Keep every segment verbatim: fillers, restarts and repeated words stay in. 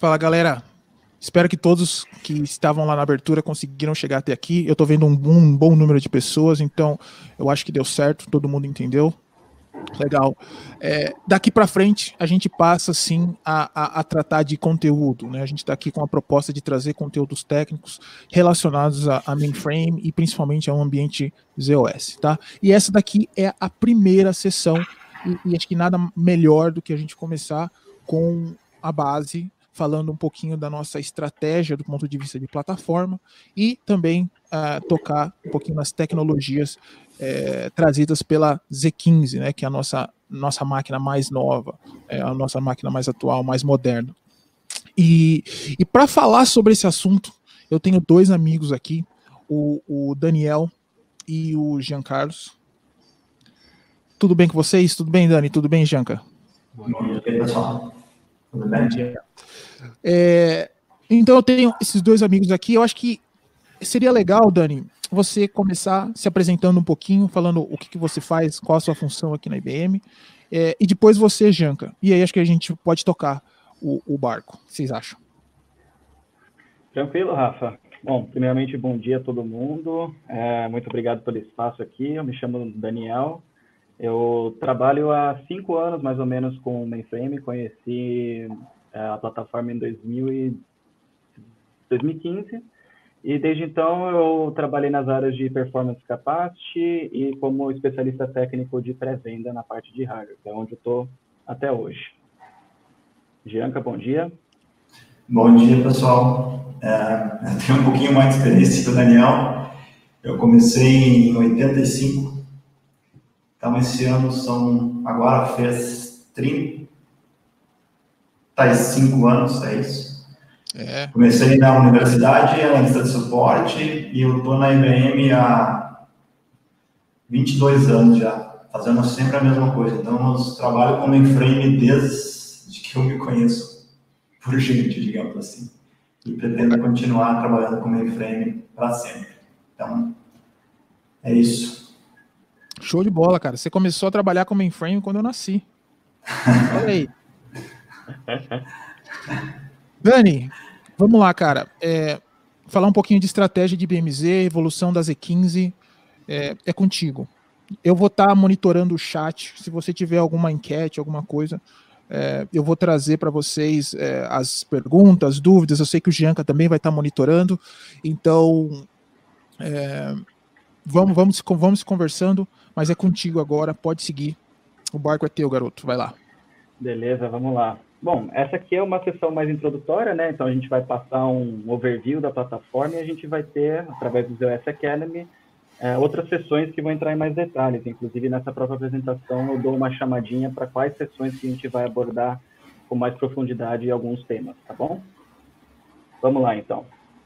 Fala, galera. Espero que todos que estavam lá na abertura conseguiram chegar até aqui. Eu estou vendo um, um bom número de pessoas, então eu acho que deu certo, todo mundo entendeu. Legal. É, daqui para frente, a gente passa, sim, a, a, a tratar de conteúdo, né? A gente está aqui com a proposta de trazer conteúdos técnicos relacionados a, a mainframe e principalmente ao ambiente Z O S, tá? E essa daqui é a primeira sessão e, e acho que nada melhor do que a gente começar com a base, falando um pouquinho da nossa estratégia do ponto de vista de plataforma e também uh, tocar um pouquinho nas tecnologias é, trazidas pela Z quinze, né, que é a nossa, nossa máquina mais nova, é a nossa máquina mais atual, mais moderna. E, e para falar sobre esse assunto, eu tenho dois amigos aqui, o, o Daniel e o Jean Carlos. Tudo bem com vocês? Tudo bem, Dani? Tudo bem, Janca? Bom dia, pessoal. Tudo bem? Bom dia. É, então eu tenho esses dois amigos aqui. Eu acho que seria legal, Dani, você começar se apresentando um pouquinho, falando o que, que você faz, qual a sua função aqui na I B M, é, e depois você, Janca. E aí acho que a gente pode tocar o, o barco. O que vocês acham? Tranquilo, Rafa. Bom, primeiramente, bom dia a todo mundo. É, muito obrigado pelo espaço aqui. Eu me chamo Daniel. Eu trabalho há cinco anos, mais ou menos, com o mainframe. Conheci a plataforma em dois mil e quinze. E desde então eu trabalhei nas áreas de performance capacity e como especialista técnico de pré-venda na parte de hardware, que é onde eu estou até hoje. Gianca, bom dia. Bom dia, pessoal. É, eu tenho um pouquinho mais de experiência que o Daniel. Eu comecei em oitenta e cinco, então esse ano são, agora fez trinta e cinco anos, é isso? É. Comecei na universidade, analista de suporte, e eu estou na I B M há vinte e dois anos já, fazendo sempre a mesma coisa. Então, eu trabalho com mainframe desde que eu me conheço por gente, digamos assim. E pretendo continuar trabalhando com mainframe para sempre. Então, é isso. Show de bola, cara. Você começou a trabalhar com mainframe quando eu nasci. Olha aí. Dani, vamos lá, cara. É, falar um pouquinho de estratégia de I B M Z, evolução da Z quinze, é, é contigo. Eu vou estar tá monitorando o chat. Se você tiver alguma enquete, alguma coisa, é, eu vou trazer para vocês é, as perguntas, dúvidas. Eu sei que o Gianca também vai estar tá monitorando. Então, é, vamos, vamos, vamos conversando, mas é contigo agora. Pode seguir. O barco é teu, garoto. Vai lá. Beleza, vamos lá. Bom, essa aqui é uma sessão mais introdutória, né? Então a gente vai passar um overview da plataforma e a gente vai ter, através do Z O S Academy, é, outras sessões que vão entrar em mais detalhes. Inclusive, nessa própria apresentação, eu dou uma chamadinha para quais sessões que a gente vai abordar com mais profundidade alguns temas, tá bom? Vamos lá, então.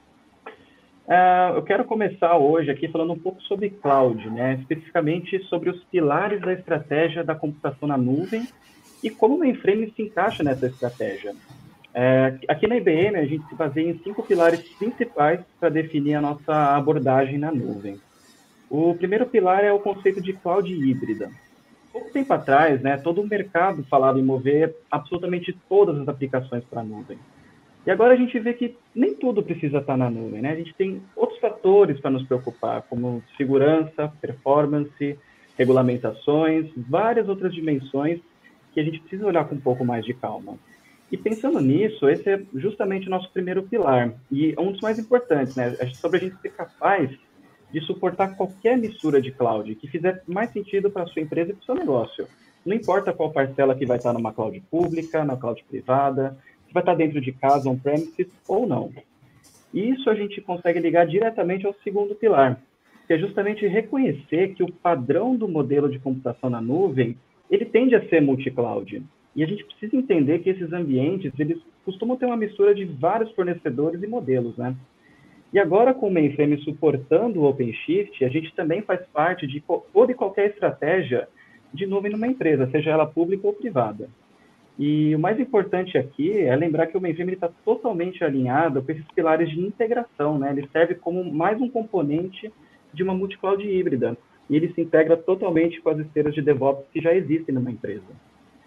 É, eu quero começar hoje aqui falando um pouco sobre cloud, né? Especificamente sobre os pilares da estratégia da computação na nuvem e como o mainframe se encaixa nessa estratégia. É, aqui na I B M, a gente se baseia em cinco pilares principais para definir a nossa abordagem na nuvem. O primeiro pilar é o conceito de cloud híbrida. Pouco tempo atrás, né, todo o mercado falava em mover absolutamente todas as aplicações para a nuvem. E agora a gente vê que nem tudo precisa estar na nuvem, né? A gente tem outros fatores para nos preocupar, como segurança, performance, regulamentações, várias outras dimensões que a gente precisa olhar com um pouco mais de calma. E pensando nisso, esse é justamente o nosso primeiro pilar, e um dos mais importantes, né? É sobre a gente ser capaz de suportar qualquer mistura de cloud que fizer mais sentido para a sua empresa e para o seu negócio. Não importa qual parcela que vai estar numa cloud pública, na cloud privada, se vai estar dentro de casa, on-premises ou não. E isso a gente consegue ligar diretamente ao segundo pilar, que é justamente reconhecer que o padrão do modelo de computação na nuvem ele tende a ser multi-cloud. E a gente precisa entender que esses ambientes, eles costumam ter uma mistura de vários fornecedores e modelos, né? E agora, com o mainframe suportando o OpenShift, a gente também faz parte de toda e qualquer estratégia de nuvem numa empresa, seja ela pública ou privada. E o mais importante aqui é lembrar que o mainframe está totalmente alinhado com esses pilares de integração, né? Ele serve como mais um componente de uma multi-cloud híbrida. E ele se integra totalmente com as esteiras de DevOps que já existem numa empresa.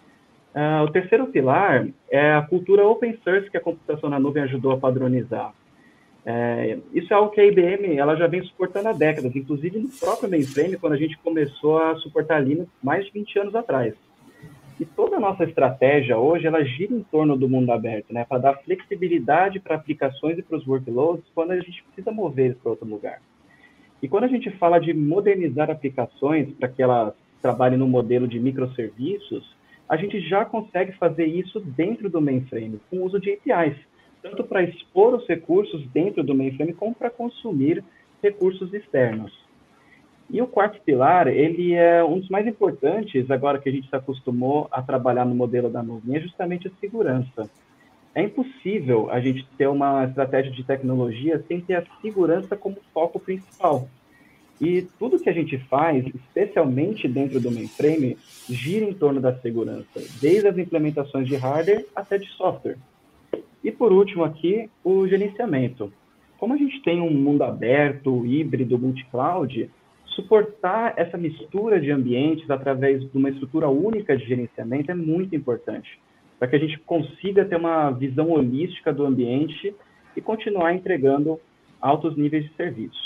Uh, o terceiro pilar é a cultura open source que a computação na nuvem ajudou a padronizar. É, isso é algo que a I B M ela já vem suportando há décadas, inclusive no próprio mainframe, quando a gente começou a suportar Linux mais de vinte anos atrás. E toda a nossa estratégia hoje, ela gira em torno do mundo aberto, né, para dar flexibilidade para aplicações e para os workloads quando a gente precisa mover eles para outro lugar. E quando a gente fala de modernizar aplicações para que elas trabalhem no modelo de microserviços, a gente já consegue fazer isso dentro do mainframe, com o uso de A P Is, tanto para expor os recursos dentro do mainframe, como para consumir recursos externos. E o quarto pilar, ele é um dos mais importantes, agora que a gente se acostumou a trabalhar no modelo da nuvem, é justamente a segurança. É impossível a gente ter uma estratégia de tecnologia sem ter a segurança como foco principal. E tudo que a gente faz, especialmente dentro do mainframe, gira em torno da segurança, desde as implementações de hardware até de software. E por último aqui, o gerenciamento. Como a gente tem um mundo aberto, híbrido, multi-cloud, suportar essa mistura de ambientes através de uma estrutura única de gerenciamento é muito importante, para que a gente consiga ter uma visão holística do ambiente e continuar entregando altos níveis de serviço.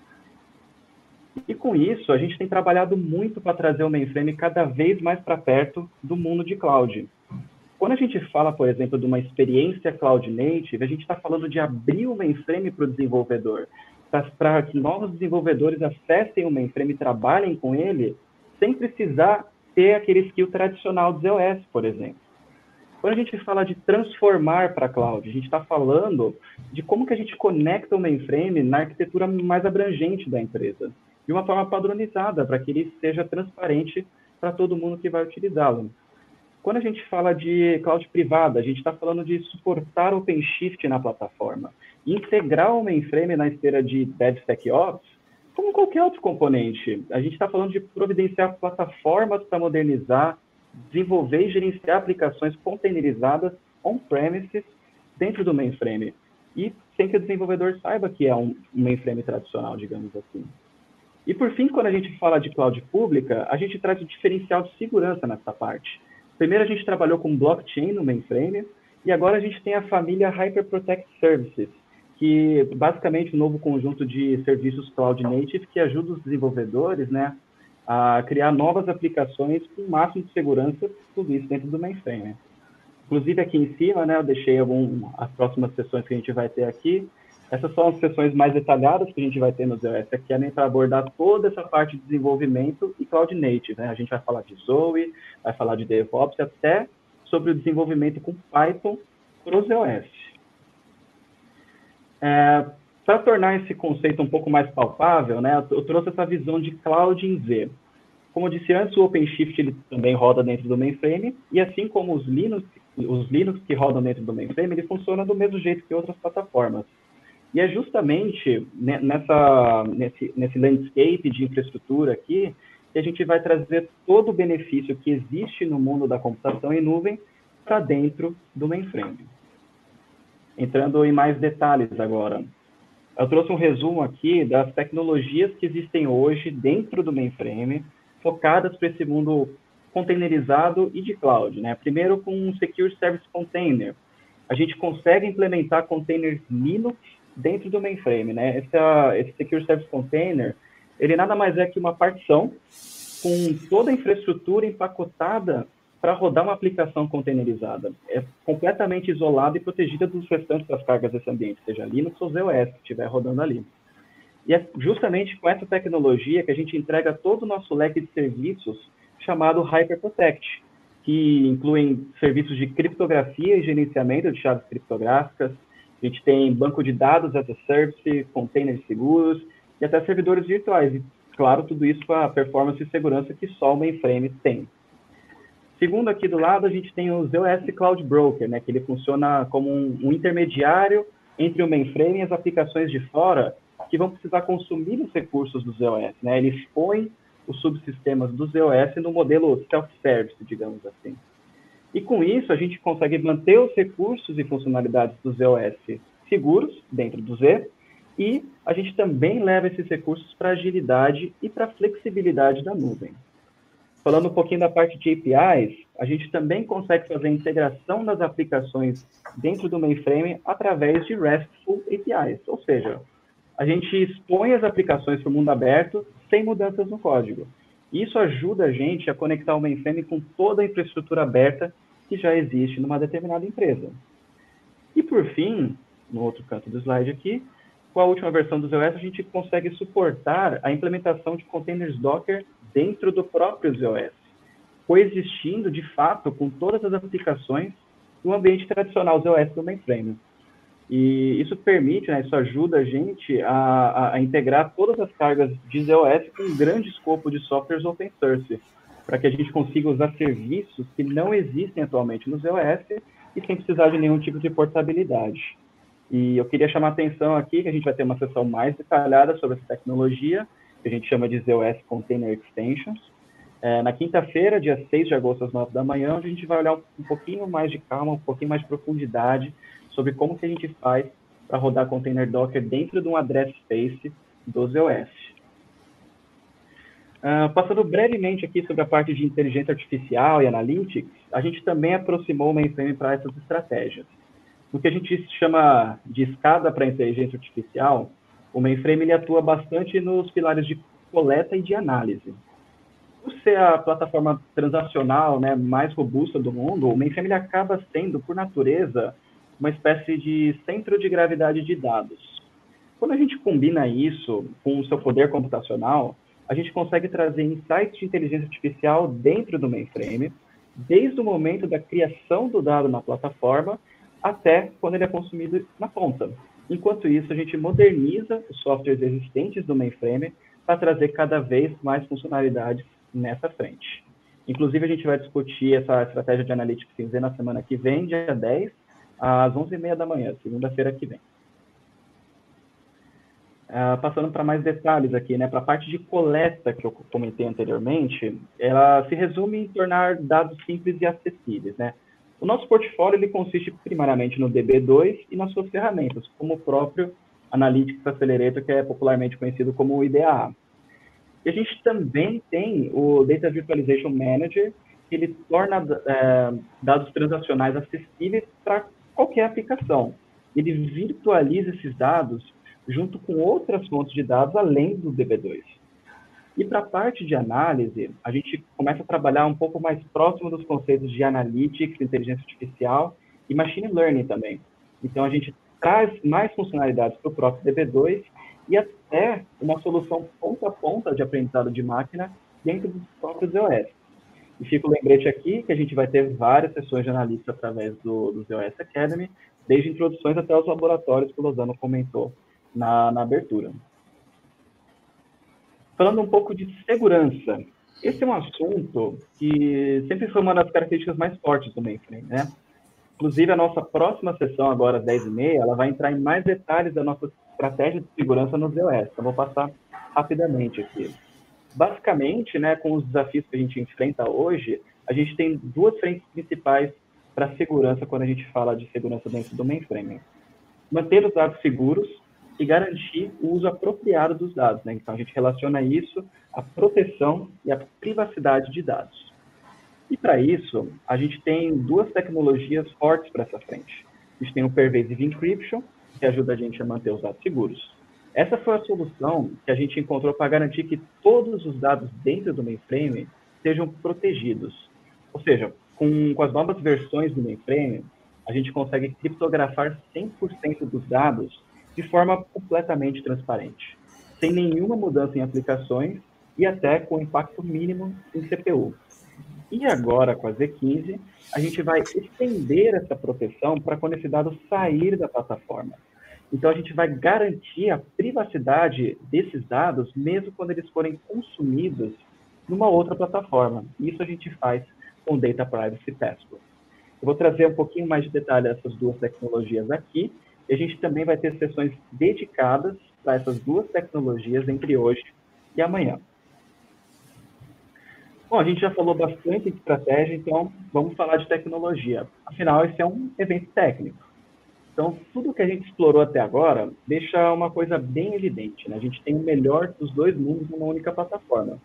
E com isso, a gente tem trabalhado muito para trazer o mainframe cada vez mais para perto do mundo de cloud. Quando a gente fala, por exemplo, de uma experiência cloud native, a gente está falando de abrir o mainframe para o desenvolvedor, para que novos desenvolvedores acessem o mainframe e trabalhem com ele, sem precisar ter aquele skill tradicional do Z O S, por exemplo. Quando a gente fala de transformar para a cloud, a gente está falando de como que a gente conecta o mainframe na arquitetura mais abrangente da empresa, de uma forma padronizada, para que ele seja transparente para todo mundo que vai utilizá-lo. Quando a gente fala de cloud privada, a gente está falando de suportar o OpenShift na plataforma, integrar o mainframe na esteira de DevSecOps, como qualquer outro componente. A gente está falando de providenciar plataformas para modernizar, desenvolver e gerenciar aplicações containerizadas on-premises dentro do mainframe, e sem que o desenvolvedor saiba que é um mainframe tradicional, digamos assim. E, por fim, quando a gente fala de cloud pública, a gente traz o diferencial de segurança nessa parte. Primeiro, a gente trabalhou com blockchain no mainframe, e agora a gente tem a família HyperProtect Services, que basicamente é um novo conjunto de serviços cloud native que ajuda os desenvolvedores, né, a criar novas aplicações com o máximo de segurança, tudo isso dentro do mainframe. Inclusive, aqui em cima, né, eu deixei algum, as próximas sessões que a gente vai ter aqui. Essas são as sessões mais detalhadas que a gente vai ter no Z O S Academy para abordar toda essa parte de desenvolvimento e Cloud Native, né? A gente vai falar de Zoe, vai falar de DevOps, até sobre o desenvolvimento com Python para o Z O S. É, para tornar esse conceito um pouco mais palpável, né, eu trouxe essa visão de Cloud em Z. Como eu disse antes, o OpenShift ele também roda dentro do mainframe, e assim como os Linux, os Linux que rodam dentro do mainframe, ele funciona do mesmo jeito que outras plataformas. E é justamente nessa, nesse, nesse landscape de infraestrutura aqui que a gente vai trazer todo o benefício que existe no mundo da computação em nuvem para dentro do mainframe. Entrando em mais detalhes agora. Eu trouxe um resumo aqui das tecnologias que existem hoje dentro do mainframe, focadas para esse mundo containerizado e de cloud, né? Primeiro, com um Secure Service Container. A gente consegue implementar containers Linux dentro do mainframe, né? Esse, esse Secure Service Container, ele nada mais é que uma partição com toda a infraestrutura empacotada para rodar uma aplicação containerizada. É completamente isolada e protegida dos restantes das cargas desse ambiente, seja Linux ou Z O S que estiver rodando ali. E é justamente com essa tecnologia que a gente entrega todo o nosso leque de serviços chamado HyperProtect, que incluem serviços de criptografia e gerenciamento de chaves criptográficas. A gente tem banco de dados as a service, containers seguros e até servidores virtuais. E, claro, tudo isso com a performance e segurança que só o mainframe tem. Segundo, aqui do lado, a gente tem o Z O S Cloud Broker, né, que ele funciona como um, um intermediário entre o mainframe e as aplicações de fora que vão precisar consumir os recursos do Z O S. Né? Ele expõe os subsistemas do Z O S no modelo self-service, digamos assim. E com isso, a gente consegue manter os recursos e funcionalidades do Z O S seguros dentro do Z, e a gente também leva esses recursos para agilidade e para flexibilidade da nuvem. Falando um pouquinho da parte de A P Is, a gente também consegue fazer a integração das aplicações dentro do mainframe através de RESTful A P Is, ou seja, a gente expõe as aplicações para o mundo aberto sem mudanças no código. Isso ajuda a gente a conectar o mainframe com toda a infraestrutura aberta que já existe numa determinada empresa. E por fim, no outro canto do slide aqui, com a última versão do Z O S, a gente consegue suportar a implementação de containers Docker dentro do próprio Z O S, coexistindo de fato com todas as aplicações do ambiente tradicional Z O S do mainframe. E isso permite, né, isso ajuda a gente a, a, a integrar todas as cargas de Z O S com um grande escopo de softwares open source, para que a gente consiga usar serviços que não existem atualmente no Z O S e sem precisar de nenhum tipo de portabilidade. E eu queria chamar a atenção aqui que a gente vai ter uma sessão mais detalhada sobre essa tecnologia, que a gente chama de Z O S Container Extensions, é, na quinta-feira, dia seis de agosto, às nove da manhã, onde a gente vai olhar um pouquinho mais de calma, um pouquinho mais de profundidade sobre como que a gente faz para rodar container Docker dentro de um address space do Z O S. Uh, passando brevemente aqui sobre a parte de inteligência artificial e analytics, a gente também aproximou o mainframe para essas estratégias. No que a gente chama de escada para inteligência artificial, o mainframe ele atua bastante nos pilares de coleta e de análise. Por ser a plataforma transacional, né, mais robusta do mundo, o mainframe ele acaba sendo, por natureza, uma espécie de centro de gravidade de dados. Quando a gente combina isso com o seu poder computacional, a gente consegue trazer insights de inteligência artificial dentro do mainframe, desde o momento da criação do dado na plataforma até quando ele é consumido na ponta. Enquanto isso, a gente moderniza os softwares existentes do mainframe para trazer cada vez mais funcionalidades nessa frente. Inclusive, a gente vai discutir essa estratégia de Analytics em Z na semana que vem, dia dez, às onze e meia da manhã, segunda-feira que vem. Uh, passando para mais detalhes aqui, né, para a parte de coleta que eu comentei anteriormente, ela se resume em tornar dados simples e acessíveis, né? O nosso portfólio ele consiste primariamente no D B dois e nas suas ferramentas, como o próprio Analytics Accelerator, que é popularmente conhecido como o I D A A. E a gente também tem o Data Virtualization Manager, que ele torna é, dados transacionais acessíveis para qualquer aplicação. Ele virtualiza esses dados junto com outras fontes de dados além do D B dois. E para a parte de análise, a gente começa a trabalhar um pouco mais próximo dos conceitos de Analytics, inteligência artificial e Machine Learning também. Então, a gente traz mais funcionalidades para o próprio D B dois e até uma solução ponta a ponta de aprendizado de máquina dentro dos próprios Z O S. E fica o lembrete aqui que a gente vai ter várias sessões de analista através do, do Z O S Academy, desde introduções até os laboratórios que o Lozano comentou na, na abertura. Falando um pouco de segurança, esse é um assunto que sempre foi uma das características mais fortes do mainframe, né? Inclusive, a nossa próxima sessão, agora às dez e meia, ela vai entrar em mais detalhes da nossa estratégia de segurança no Z O S. Então, vou passar rapidamente aqui. Basicamente, né, com os desafios que a gente enfrenta hoje, a gente tem duas frentes principais para a segurança quando a gente fala de segurança dentro do mainframe. Manter os dados seguros e garantir o uso apropriado dos dados, né? Então, a gente relaciona isso à proteção e à privacidade de dados. E, para isso, a gente tem duas tecnologias fortes para essa frente. A gente tem o Pervasive Encryption, que ajuda a gente a manter os dados seguros. Essa foi a solução que a gente encontrou para garantir que todos os dados dentro do mainframe sejam protegidos. Ou seja, com, com as novas versões do mainframe, a gente consegue criptografar cem por cento dos dados de forma completamente transparente, sem nenhuma mudança em aplicações e até com impacto mínimo em C P U. E agora, com a Z quinze, a gente vai estender essa proteção para quando esse dado sair da plataforma. Então, a gente vai garantir a privacidade desses dados, mesmo quando eles forem consumidos numa outra plataforma. Isso a gente faz com o Data Privacy Passport. Eu vou trazer um pouquinho mais de detalhe dessas duas tecnologias aqui, e a gente também vai ter sessões dedicadas para essas duas tecnologias entre hoje e amanhã. Bom, a gente já falou bastante de estratégia, então vamos falar de tecnologia. Afinal, esse é um evento técnico. Então, tudo que a gente explorou até agora deixa uma coisa bem evidente, né? A gente tem o melhor dos dois mundos numa única plataforma.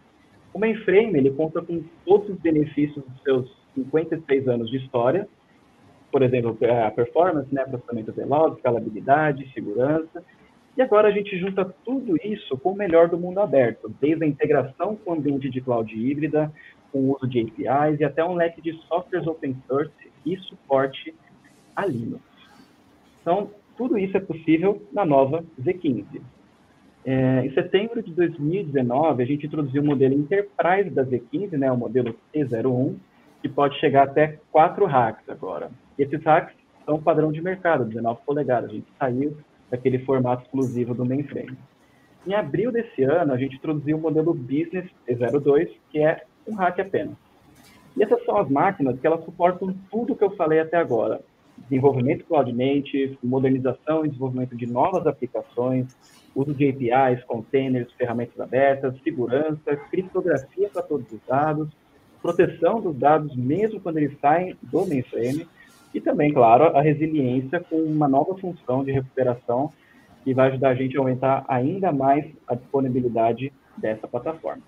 O mainframe, ele conta com todos os benefícios dos seus cinquenta e seis anos de história, por exemplo, a performance, né, processamento veloz, escalabilidade, segurança, e agora a gente junta tudo isso com o melhor do mundo aberto, desde a integração com o ambiente de cloud híbrida, com o uso de A P Is e até um leque de softwares open source e suporte a Linux. Então, tudo isso é possível na nova Z quinze. É, em setembro de dois mil e dezenove, a gente introduziu o modelo Enterprise da Z quinze, né, o modelo T zero um, que pode chegar até quatro racks agora. E esses racks são padrão de mercado, dezenove polegadas. A gente saiu daquele formato exclusivo do mainframe. Em abril desse ano, a gente introduziu o modelo Business T zero dois, que é um rack apenas. E essas são as máquinas que elas suportam tudo que eu falei até agora. Desenvolvimento cloud native, modernização e desenvolvimento de novas aplicações, uso de A P Is, containers, ferramentas abertas, segurança, criptografia para todos os dados, proteção dos dados mesmo quando eles saem do mainframe, e também, claro, a resiliência com uma nova função de recuperação que vai ajudar a gente a aumentar ainda mais a disponibilidade dessa plataforma.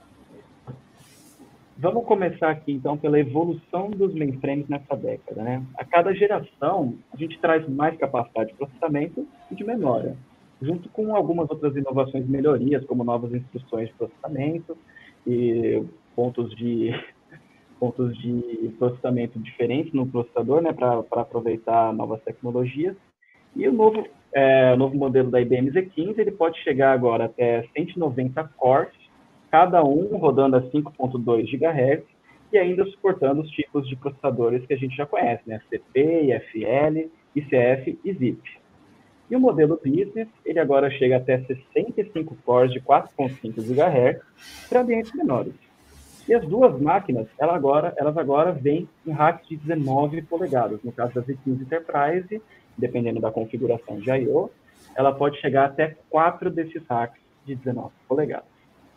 Vamos começar aqui, então, pela evolução dos mainframes nessa década, né? A cada geração, a gente traz mais capacidade de processamento e de memória, junto com algumas outras inovações e melhorias, como novas instruções de processamento e pontos de, pontos de processamento diferentes no processador, né, para aproveitar novas tecnologias. E o novo, é, o novo modelo da I B M Z quinze, ele pode chegar agora até cento e noventa cores, cada um rodando a cinco ponto dois gigahertz, e ainda suportando os tipos de processadores que a gente já conhece, né, C P, I F L, I C F e ZIP. E o modelo Business, ele agora chega até sessenta e cinco cores de quatro ponto cinco gigahertz para ambientes menores. E as duas máquinas, elas agora, elas agora vêm em racks de dezenove polegadas. No caso da Z quinze Enterprise, dependendo da configuração de I O, ela pode chegar até quatro desses racks de dezenove polegadas.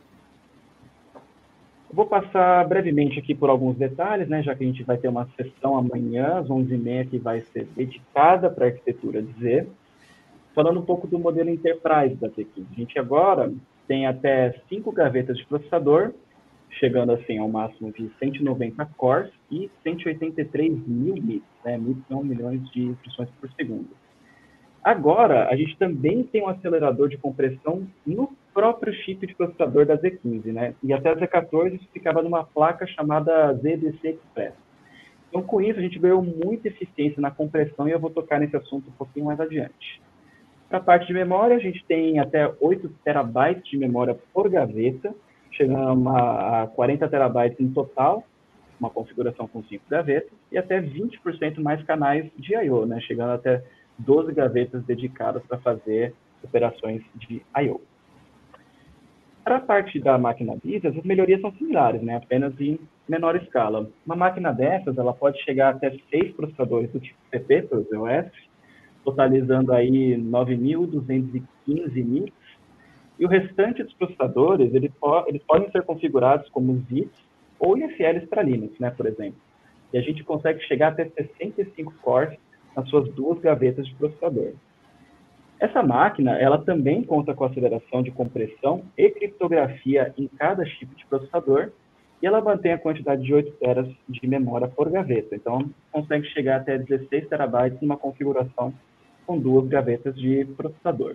Eu vou passar brevemente aqui por alguns detalhes, né, já que a gente vai ter uma sessão amanhã, às onze e meia, que vai ser dedicada para a arquitetura de Z. Falando um pouco do modelo Enterprise da Z quinze. A gente agora tem até cinco gavetas de processador, chegando assim ao máximo de cento e noventa cores e cento e oitenta e três mil bits, né? Mil são milhões de instruções por segundo. Agora, a gente também tem um acelerador de compressão no próprio chip de processador da Z quinze, né? E até a Z quatorze isso ficava numa placa chamada Z D C Express. Então, com isso, a gente ganhou muita eficiência na compressão e eu vou tocar nesse assunto um pouquinho mais adiante. Para a parte de memória, a gente tem até oito terabytes de memória por gaveta, chegando a quarenta terabytes em total, uma configuração com cinco gavetas, e até vinte por cento mais canais de I O, né, chegando até doze gavetas dedicadas para fazer operações de I O. Para a parte da máquina Business, as melhorias são similares, né, apenas em menor escala. Uma máquina dessas, ela pode chegar até seis processadores do tipo C P, para os O S, totalizando aí nove mil duzentos e quinze nits, e o restante dos processadores, eles, po eles podem ser configurados como ZIPs ou I F Ls para Linux, né, por exemplo. E a gente consegue chegar até sessenta e cinco cores nas suas duas gavetas de processador. Essa máquina, ela também conta com aceleração de compressão e criptografia em cada chip de processador, e ela mantém a quantidade de oito teras de memória por gaveta. Então, consegue chegar até dezesseis terabytes numa configuração com duas gavetas de processador.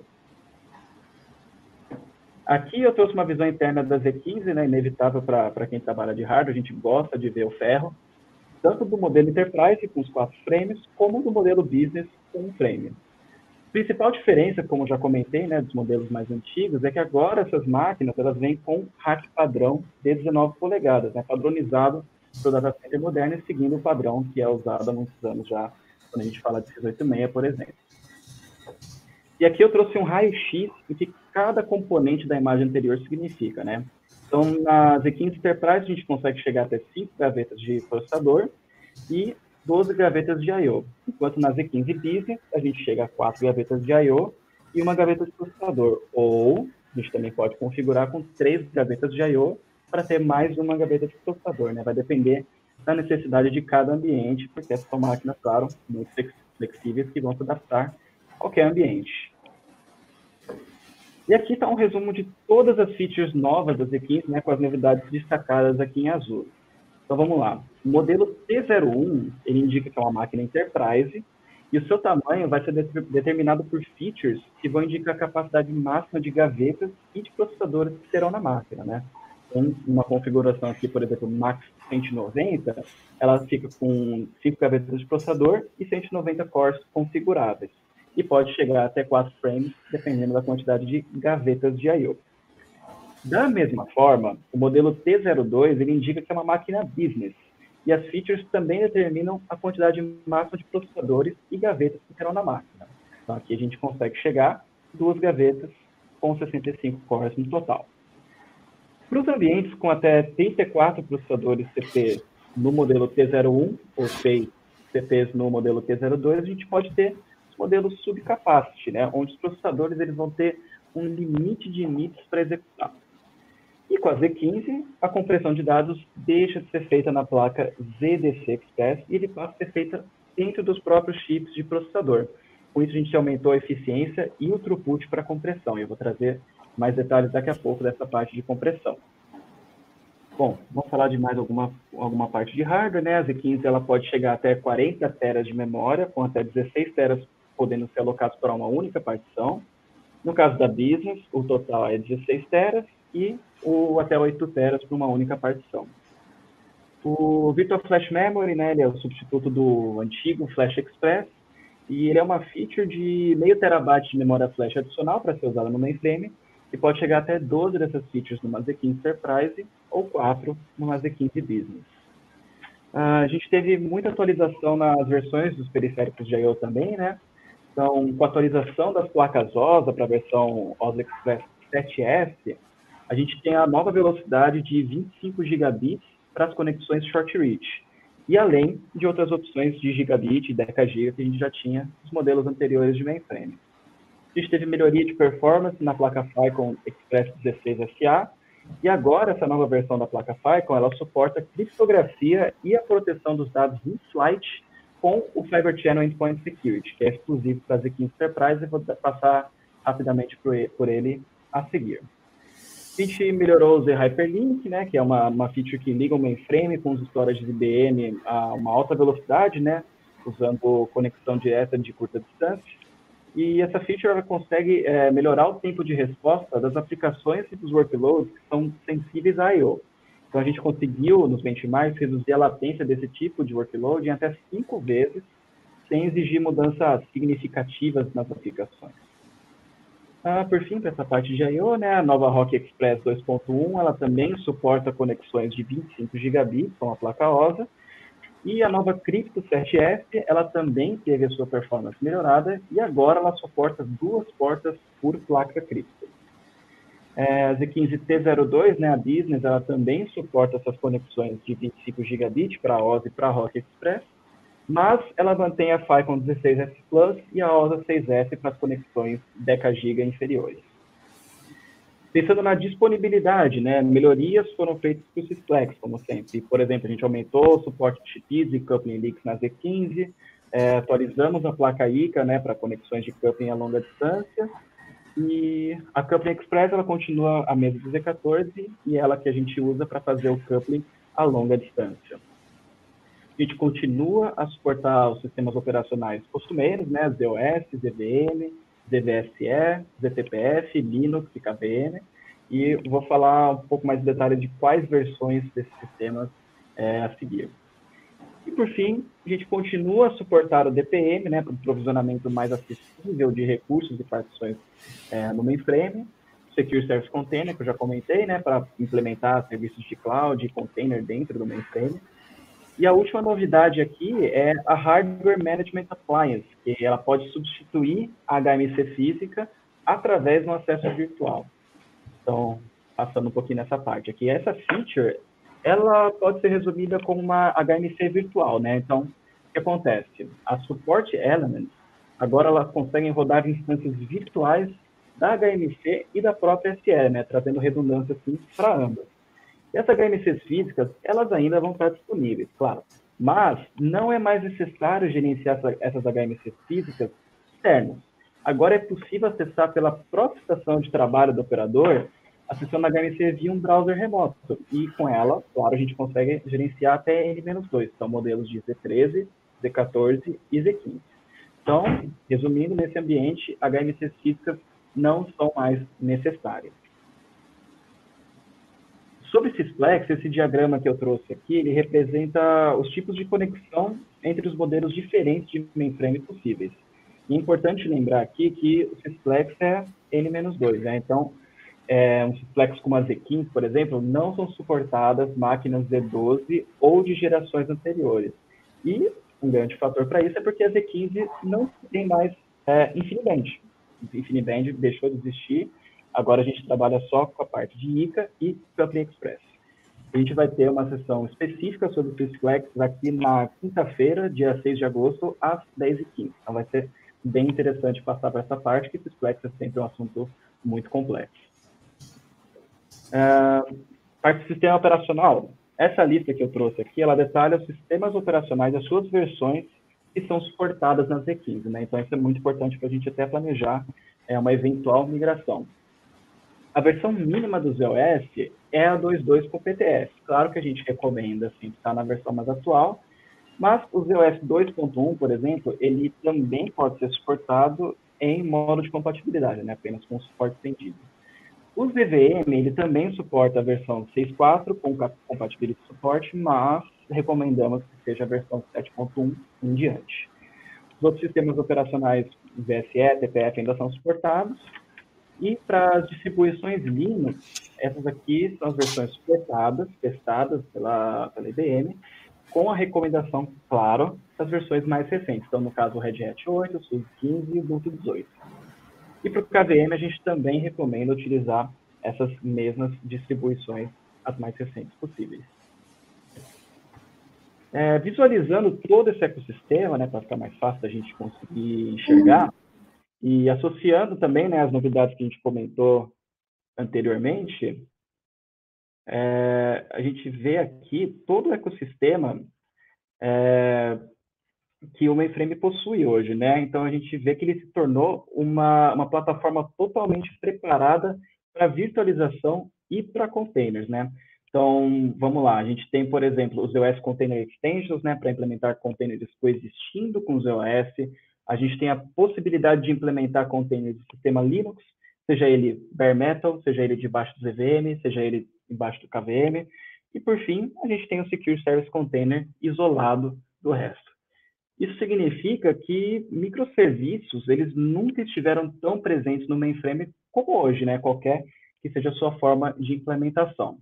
Aqui eu trouxe uma visão interna da Z quinze, né, inevitável para quem trabalha de hardware, a gente gosta de ver o ferro, tanto do modelo Enterprise, com os quatro frames, como do modelo Business, com um frame. A principal diferença, como já comentei, né, dos modelos mais antigos, é que agora essas máquinas elas vêm com rack padrão de dezenove polegadas, né, padronizado para o data center moderno e seguindo o padrão que é usado há muitos anos já, quando a gente fala de X oito seis, por exemplo. E aqui eu trouxe um raio-x do que cada componente da imagem anterior significa, né? Então, na Z quinze Enterprise, a gente consegue chegar até cinco gavetas de processador e doze gavetas de I O. Enquanto na Z quinze Business, a gente chega a quatro gavetas de I O e uma gaveta de processador. Ou, a gente também pode configurar com três gavetas de I O para ter mais uma gaveta de processador, né? Vai depender da necessidade de cada ambiente, porque essas são máquinas, claro, muito flexíveis que vão se adaptar a qualquer ambiente. E aqui está um resumo de todas as features novas da Z quinze, né, com as novidades destacadas aqui em azul. Então vamos lá. O modelo T zero um, ele indica que é uma máquina Enterprise, e o seu tamanho vai ser de determinado por features que vão indicar a capacidade máxima de gavetas e de processadores que terão na máquina, né? Então, uma configuração aqui, por exemplo, Max cento e noventa, ela fica com cinco gavetas de processador e cento e noventa cores configuráveis. E pode chegar até quatro frames, dependendo da quantidade de gavetas de I O. Da mesma forma, o modelo T zero dois, ele indica que é uma máquina business, e as features também determinam a quantidade máxima de processadores e gavetas que terão na máquina. Então aqui a gente consegue chegar a duas gavetas com sessenta e cinco cores no total. Para os ambientes com até trinta e quatro processadores C P no modelo T zero um, ou seis C Ps no modelo T zero dois, a gente pode ter os modelos subcapacity, né, onde os processadores eles vão ter um limite de nits para executar. E com a Z quinze, a compressão de dados deixa de ser feita na placa Z D C Express e ele passa a ser feita dentro dos próprios chips de processador. Com isso, a gente aumentou a eficiência e o throughput para a compressão. E eu vou trazer mais detalhes daqui a pouco dessa parte de compressão. Bom, vamos falar de mais alguma, alguma parte de hardware, né? A Z quinze ela pode chegar até quarenta teras de memória, com até dezesseis teras podendo ser alocados para uma única partição. No caso da Business, o total é dezesseis teras e o até oito teras para uma única partição. O Virtual Flash Memory, né, ele é o substituto do antigo Flash Express, e ele é uma feature de meio terabyte de memória flash adicional para ser usada no mainframe, e pode chegar até doze dessas features numa Z quinze Enterprise ou quatro numa Z quinze Business. Uh, a gente teve muita atualização nas versões dos periféricos de I O também, né? Então, com a atualização das placas O S A para a versão O S A Express sete F, a gente tem a nova velocidade de vinte e cinco gigabits para as conexões short reach, e além de outras opções de gigabit e decagiga que a gente já tinha nos modelos anteriores de mainframe. A gente teve melhoria de performance na placa Ficon Express dezesseis S A, e agora essa nova versão da placa Ficon, ela suporta a criptografia e a proteção dos dados in flight com o Fiber Channel Endpoint Security, que é exclusivo para a Z quinze Enterprise, e vou passar rapidamente por ele a seguir. A gente melhorou o Z Hyperlink, né, que é uma, uma feature que liga o mainframe com os storages I B M a uma alta velocidade, né, usando conexão direta de curta distância. E essa feature ela consegue é, melhorar o tempo de resposta das aplicações e dos workloads que são sensíveis a I O. Então, a gente conseguiu, nos benchmarks, reduzir a latência desse tipo de workload em até cinco vezes, sem exigir mudanças significativas nas aplicações. Ah, por fim, para essa parte de I O, né, a nova Rock Express dois ponto um, ela também suporta conexões de vinte e cinco gigabits com a placa O S A, e a nova Crypto sete F, ela também teve a sua performance melhorada, e agora ela suporta duas portas por placa Crypto. É, a Z quinze T zero dois, né, a Business, ela também suporta essas conexões de vinte e cinco gigabits para a O S A e para a Rock Express, mas ela mantém a Ficon dezesseis F Plus e a O S A seis F para as conexões decagiga inferiores. Pensando na disponibilidade, né, melhorias foram feitas para o Sysplex, como sempre. Por exemplo, a gente aumentou o suporte de T P s e Coupling Leaks na Z quinze, é, atualizamos a placa I C A, né, para conexões de coupling a longa distância, e a Coupling Express ela continua a mesma do Z quatorze, e ela que a gente usa para fazer o coupling a longa distância. A gente continua a suportar os sistemas operacionais costumeiros, né, Z O S, Z V M, Z V S E, Z T P F, Linux e K V M, e vou falar um pouco mais de detalhes de quais versões desses sistemas é, a seguir. E, por fim, a gente continua a suportar o D P M, né, para um provisionamento mais acessível de recursos e partições é, no mainframe, Secure Service Container, que eu já comentei, né, para implementar serviços de cloud e container dentro do mainframe. E a última novidade aqui é a Hardware Management Appliance, que ela pode substituir a H M C física através de um acesso virtual. Então, passando um pouquinho nessa parte aqui, essa feature, ela pode ser resumida como uma H M C virtual, né? Então, o que acontece? As Support Elements, agora elas conseguem rodar instâncias virtuais da H M C e da própria S E, né? Trazendo redundância, assim, para ambas. E essas H M Cs físicas, elas ainda vão estar disponíveis, claro. Mas não é mais necessário gerenciar essa, essas H M Cs físicas externas. Agora é possível acessar pela própria estação de trabalho do operador a sessão da H M C via um browser remoto. E com ela, claro, a gente consegue gerenciar até N menos dois, são modelos de Z treze, Z quatorze e Z quinze. Então, resumindo, nesse ambiente, H M Cs físicas não são mais necessárias. Sobre Sysplex, esse diagrama que eu trouxe aqui, ele representa os tipos de conexão entre os modelos diferentes de mainframe possíveis. E é importante lembrar aqui que o Sysplex é N menos dois, né? Então, é, um Sysplex como a Z quinze, por exemplo, não são suportadas máquinas Z doze ou de gerações anteriores. E um grande fator para isso é porque a Z quinze não tem mais é, InfiniBand. InfiniBand deixou de existir. Agora a gente trabalha só com a parte de I C A e Coupling Express. A gente vai ter uma sessão específica sobre o Sysplex aqui na quinta-feira, dia seis de agosto, às dez e quinze. Então vai ser bem interessante passar para essa parte, que o Sysplex é sempre um assunto muito complexo. Uh, parte do sistema operacional. Essa lista que eu trouxe aqui, ela detalha os sistemas operacionais, as suas versões que são suportadas na Z quinze, né? Então isso é muito importante para a gente até planejar é, uma eventual migração. A versão mínima do Z O S é a dois ponto dois com P T S. Claro que a gente recomenda assim, estar na versão mais atual, mas o Z O S dois ponto um, por exemplo, ele também pode ser suportado em modo de compatibilidade, né? Apenas com suporte estendido. O Z V M, ele também suporta a versão seis ponto quatro com compatibilidade de suporte, mas recomendamos que seja a versão sete ponto um em diante. Os outros sistemas operacionais V S E, T P F ainda são suportados. E para as distribuições Linux, essas aqui são as versões suportadas, testadas pela, pela I B M, com a recomendação, claro, das versões mais recentes. Então, no caso, o Red Hat oito, o SUSE quinze e o Ubuntu dezoito. E para o K V M, a gente também recomenda utilizar essas mesmas distribuições, as mais recentes possíveis. É, visualizando todo esse ecossistema, né, para ficar mais fácil da gente conseguir enxergar, e associando também, né, as novidades que a gente comentou anteriormente, é, a gente vê aqui todo o ecossistema é, que o mainframe possui hoje, né? Então, a gente vê que ele se tornou uma, uma plataforma totalmente preparada para virtualização e para containers, né? Então, vamos lá. A gente tem, por exemplo, os Z O S Container Extensions, né, para implementar containers coexistindo com o Z O S. A gente tem a possibilidade de implementar containers de sistema Linux, seja ele bare metal, seja ele debaixo do Z V M, seja ele embaixo do K V M. E, por fim, a gente tem o Secure Service Container isolado do resto. Isso significa que microserviços, eles nunca estiveram tão presentes no mainframe como hoje, né? Qualquer que seja a sua forma de implementação.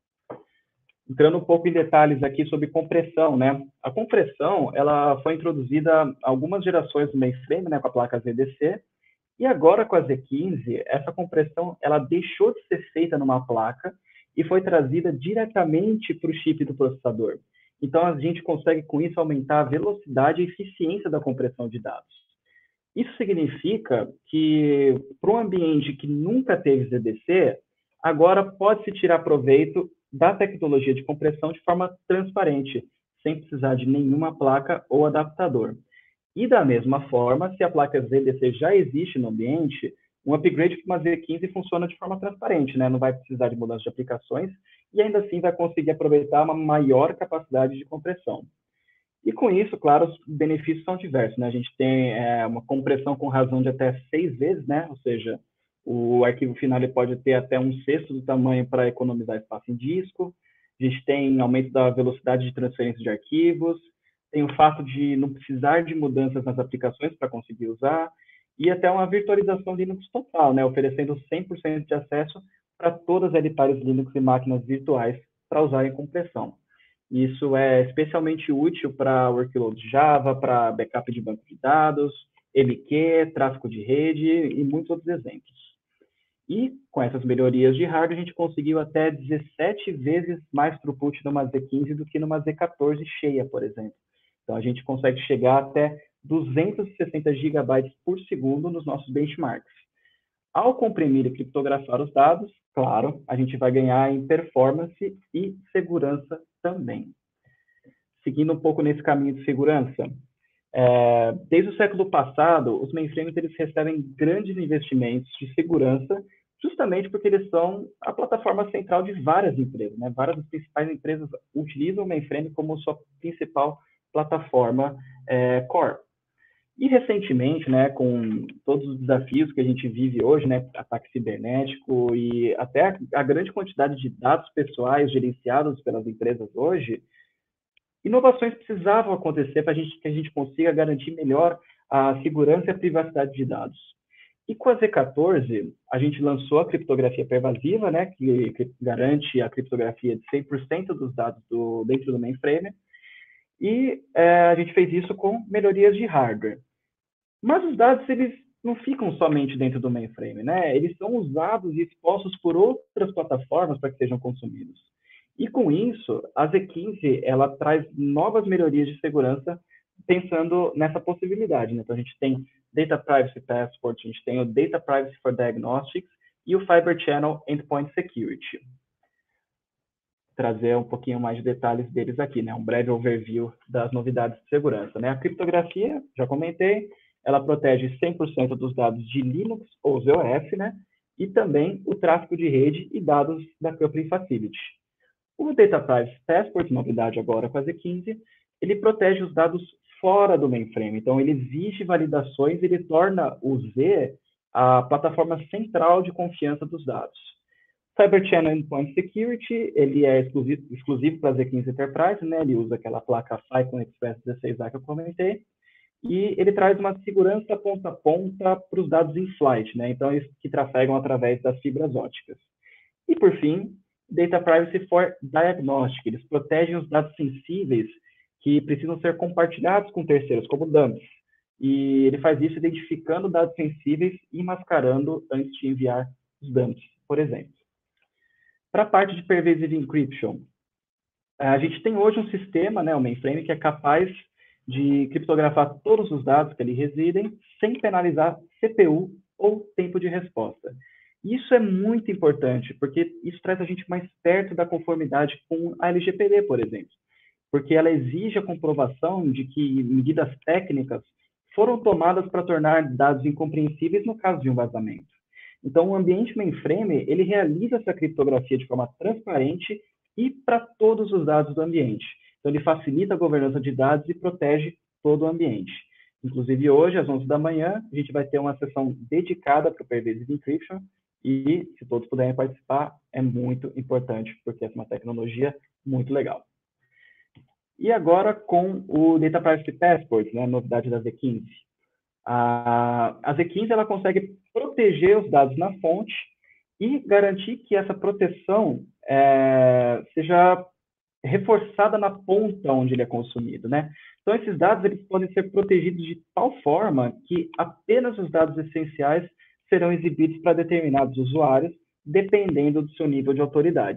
Entrando um pouco em detalhes aqui sobre compressão, né? A compressão, ela foi introduzida há algumas gerações do mainframe, né, com a placa Z D C, e agora com a Z quinze, essa compressão, ela deixou de ser feita numa placa e foi trazida diretamente para o chip do processador. Então, a gente consegue, com isso, aumentar a velocidade e eficiência da compressão de dados. Isso significa que, para um ambiente que nunca teve Z D C, agora pode-se tirar proveito da tecnologia de compressão de forma transparente, sem precisar de nenhuma placa ou adaptador. E, da mesma forma, se a placa Z D C já existe no ambiente, um upgrade para uma Z quinze funciona de forma transparente, né? Não vai precisar de mudança de aplicações e ainda assim vai conseguir aproveitar uma maior capacidade de compressão. E com isso, claro, os benefícios são diversos, né? A gente tem é, uma compressão com razão de até seis vezes, né? Ou seja, o arquivo final ele pode ter até um sexto do tamanho para economizar espaço em disco. A gente tem aumento da velocidade de transferência de arquivos, tem o fato de não precisar de mudanças nas aplicações para conseguir usar, e até uma virtualização Linux total, né? Oferecendo cem por cento de acesso para todas as helipares Linux e máquinas virtuais para usar em compressão. Isso é especialmente útil para workloads Java, para backup de banco de dados, M Q, tráfego de rede e muitos outros exemplos. E com essas melhorias de hardware, a gente conseguiu até dezessete vezes mais throughput numa Z quinze do que numa Z quatorze cheia, por exemplo. Então, a gente consegue chegar até duzentos e sessenta gigabytes por segundo nos nossos benchmarks. Ao comprimir e criptografar os dados, claro, a gente vai ganhar em performance e segurança também. Seguindo um pouco nesse caminho de segurança, É, desde o século passado, os mainframes eles recebem grandes investimentos de segurança, justamente porque eles são a plataforma central de várias empresas, né? Várias das principais empresas utilizam o mainframe como sua principal plataforma é, core. E recentemente, né, com todos os desafios que a gente vive hoje, né, ataque cibernético e até a, a grande quantidade de dados pessoais gerenciados pelas empresas hoje, inovações precisavam acontecer para gente, que a gente consiga garantir melhor a segurança e a privacidade de dados. E com a Z quatorze, a gente lançou a criptografia pervasiva, né, que, que garante a criptografia de cem por cento dos dados do, dentro do mainframe, e é, a gente fez isso com melhorias de hardware. Mas os dados, eles não ficam somente dentro do mainframe, né? Eles são usados e expostos por outras plataformas para que sejam consumidos. E com isso, a Z quinze, ela traz novas melhorias de segurança pensando nessa possibilidade, né? Então, a gente tem Data Privacy Passport, a gente tem o Data Privacy for Diagnostics e o Fiber Channel Endpoint Security. Trazer um pouquinho mais de detalhes deles aqui, né? Um breve overview das novidades de segurança, né? A criptografia, já comentei, ela protege cem por cento dos dados de Linux ou Z O F, né? E também o tráfego de rede e dados da Coupling Facility. O Data Privacy Passport, novidade agora com a Z quinze, ele protege os dados fora do mainframe. Então, ele exige validações e ele torna o Z a plataforma central de confiança dos dados. Cyber Channel Endpoint Security, ele é exclusivo, exclusivo para a Z quinze Enterprise, né? Ele usa aquela placa Ficon Express dezesseis A que eu comentei, e ele traz uma segurança ponta a ponta para os dados em flight, né? Então, eles que trafegam através das fibras óticas. E, por fim, Data Privacy for Diagnostics, eles protegem os dados sensíveis que precisam ser compartilhados com terceiros, como dumps. E ele faz isso identificando dados sensíveis e mascarando antes de enviar os dumps, por exemplo. Para a parte de Pervasive Encryption, a gente tem hoje um sistema, né, um mainframe, que é capaz de criptografar todos os dados que ali residem sem penalizar C P U ou tempo de resposta. Isso é muito importante, porque isso traz a gente mais perto da conformidade com a L G P D, por exemplo, porque ela exige a comprovação de que medidas técnicas foram tomadas para tornar dados incompreensíveis no caso de um vazamento. Então, o ambiente mainframe, ele realiza essa criptografia de forma transparente e para todos os dados do ambiente. Então, ele facilita a governança de dados e protege todo o ambiente. Inclusive, hoje, às onze da manhã, a gente vai ter uma sessão dedicada para o Pervasive Encryption e, se todos puderem participar, é muito importante, porque é uma tecnologia muito legal. E agora, com o Data Privacy Passport, né, a novidade da Z quinze. A, a Z quinze ela consegue proteger os dados na fonte e garantir que essa proteção é, seja reforçada na ponta onde ele é consumido, né? Então, esses dados eles podem ser protegidos de tal forma que apenas os dados essenciais serão exibidos para determinados usuários, dependendo do seu nível de autoridade.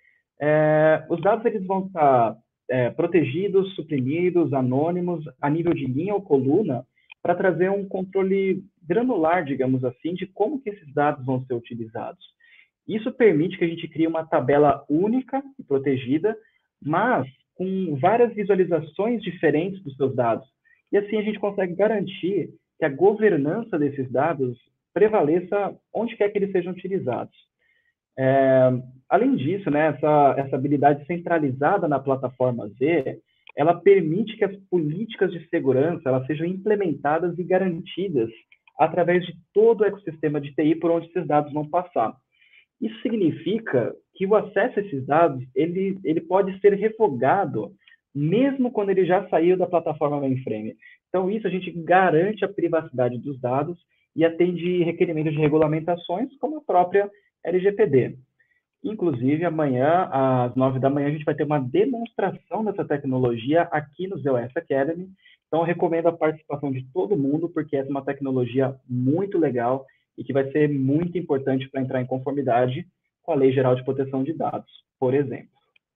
É, os dados eles vão estar é, protegidos, suprimidos, anônimos, a nível de linha ou coluna, para trazer um controle granular, digamos assim, de como que esses dados vão ser utilizados. Isso permite que a gente crie uma tabela única e protegida, mas com várias visualizações diferentes dos seus dados. E assim a gente consegue garantir que a governança desses dados prevaleça onde quer que eles sejam utilizados. É, além disso, né, essa, essa habilidade centralizada na plataforma Z, ela permite que as políticas de segurança elas sejam implementadas e garantidas através de todo o ecossistema de T I por onde esses dados vão passar. Isso significa que o acesso a esses dados ele, ele pode ser revogado mesmo quando ele já saiu da plataforma mainframe. Então, isso a gente garante a privacidade dos dados e atende requerimentos de regulamentações, como a própria L G P D. Inclusive, amanhã, às nove da manhã, a gente vai ter uma demonstração dessa tecnologia aqui no Z O S Academy. Então, eu recomendo a participação de todo mundo, porque essa é uma tecnologia muito legal e que vai ser muito importante para entrar em conformidade com a Lei Geral de Proteção de Dados, por exemplo.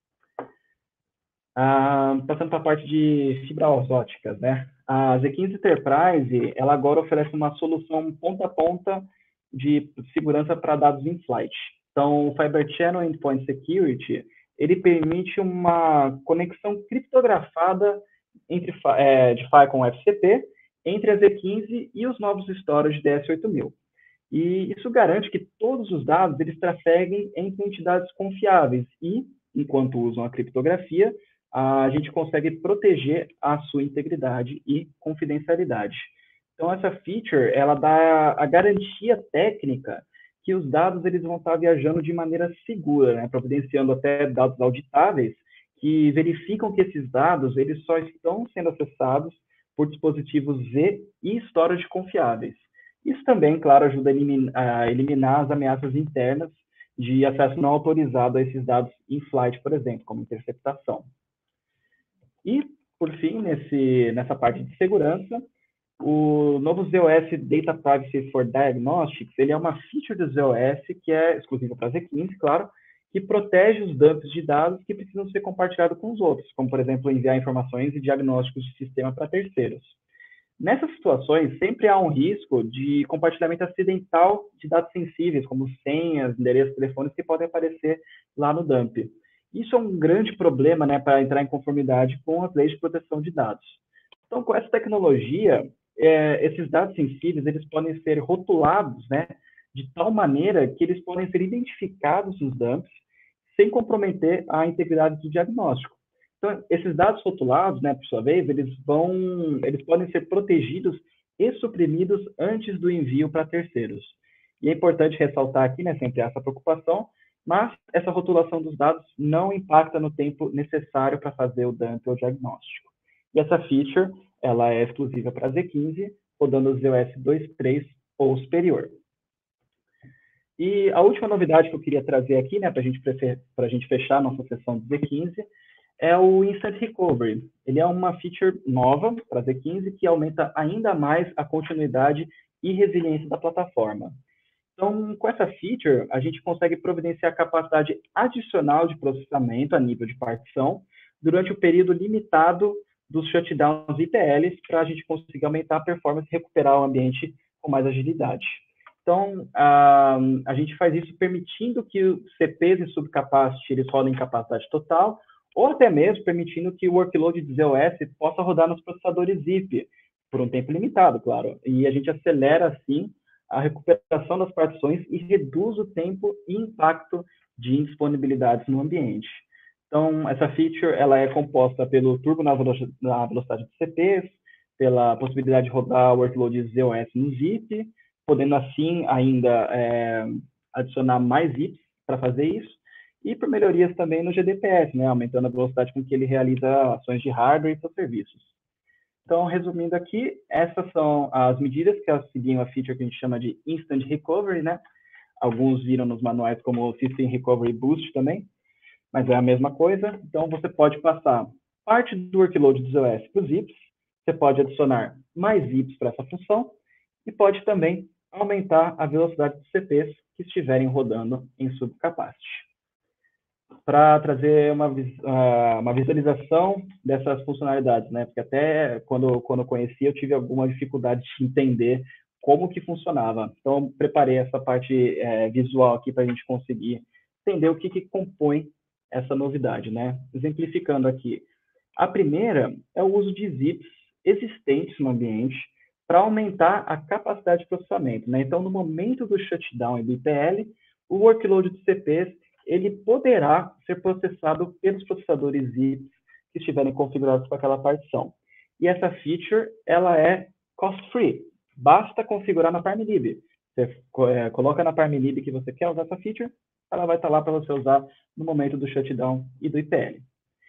Ah, passando para a parte de fibras óticas, né? A Z quinze Enterprise, ela agora oferece uma solução ponta a ponta de segurança para dados em flight. Então, o Fiber Channel Endpoint Security, ele permite uma conexão criptografada entre, é, de F I com F C P entre a Z quinze e os novos storage D S oito mil. E isso garante que todos os dados eles trafeguem entre entidades confiáveis e, enquanto usam a criptografia, a gente consegue proteger a sua integridade e confidencialidade. Então, essa feature, ela dá a garantia técnica que os dados eles vão estar viajando de maneira segura, né? Providenciando até dados auditáveis que verificam que esses dados eles só estão sendo acessados por dispositivos Z e storage confiáveis. Isso também, claro, ajuda a eliminar, a eliminar as ameaças internas de acesso não autorizado a esses dados em flight, por exemplo, como interceptação. E, por fim, nesse, nessa parte de segurança, o novo Z O S Data Privacy for Diagnostics, ele é uma feature do Z O S que é exclusiva para a Z quinze, claro, que protege os dumps de dados que precisam ser compartilhados com os outros, como, por exemplo, enviar informações e diagnósticos de sistema para terceiros. Nessas situações, sempre há um risco de compartilhamento acidental de dados sensíveis, como senhas, endereços, telefones, que podem aparecer lá no dump. Isso é um grande problema, né, para entrar em conformidade com as leis de proteção de dados. Então, com essa tecnologia, é, esses dados sensíveis eles podem ser rotulados, né, de tal maneira que eles podem ser identificados nos dumps sem comprometer a integridade do diagnóstico. Então, esses dados rotulados, né, por sua vez, eles, vão, eles podem ser protegidos e suprimidos antes do envio para terceiros. E é importante ressaltar aqui, né, sempre essa preocupação, mas essa rotulação dos dados não impacta no tempo necessário para fazer o dump ou diagnóstico. E essa feature, ela é exclusiva para a Z quinze, rodando o Z O S dois ponto três ou superior. E a última novidade que eu queria trazer aqui, né, para gente, a gente fechar a nossa sessão de Z quinze, é o Instant Recovery. Ele é uma feature nova para a Z quinze que aumenta ainda mais a continuidade e resiliência da plataforma. Então, com essa feature, a gente consegue providenciar capacidade adicional de processamento a nível de partição durante o período limitado dos shutdowns I T Ls para a gente conseguir aumentar a performance e recuperar o ambiente com mais agilidade. Então, a, a gente faz isso permitindo que os C Ps e subcapacity eles rodem em capacidade total, ou até mesmo permitindo que o workload de Z O S possa rodar nos processadores Z I P, por um tempo limitado, claro. E a gente acelera, assim, a recuperação das partições e reduz o tempo e impacto de indisponibilidades no ambiente. Então, essa feature ela é composta pelo turbo na velocidade de C Ps, pela possibilidade de rodar o workload de Z O S no Z I P, podendo, assim, ainda é, adicionar mais Z I Ps para fazer isso, e por melhorias também no G D P S, né, aumentando a velocidade com que ele realiza ações de hardware e seus serviços. Então, resumindo aqui, essas são as medidas que auxiliam a feature que a gente chama de Instant Recovery, né? Alguns viram nos manuais como System Recovery Boost também, mas é a mesma coisa. Então, você pode passar parte do workload do Z O S para os Z I Ps, você pode adicionar mais Z I Ps para essa função e pode também aumentar a velocidade dos C Ps que estiverem rodando em subcapacity. Para trazer uma, uma visualização dessas funcionalidades, né? Porque até quando, quando eu conheci, eu tive alguma dificuldade de entender como que funcionava. Então, preparei essa parte é, visual aqui para a gente conseguir entender o que, que compõe essa novidade, né? Exemplificando aqui. A primeira é o uso de Z I Ps existentes no ambiente para aumentar a capacidade de processamento, né? Então, no momento do shutdown e do I T L, o workload dos C Ps ele poderá ser processado pelos processadores Z I Ps que estiverem configurados para aquela partição. E essa feature, ela é cost-free. Basta configurar na ParmLib. Você é, coloca na ParmLib que você quer usar essa feature, ela vai estar lá para você usar no momento do shutdown e do I T L.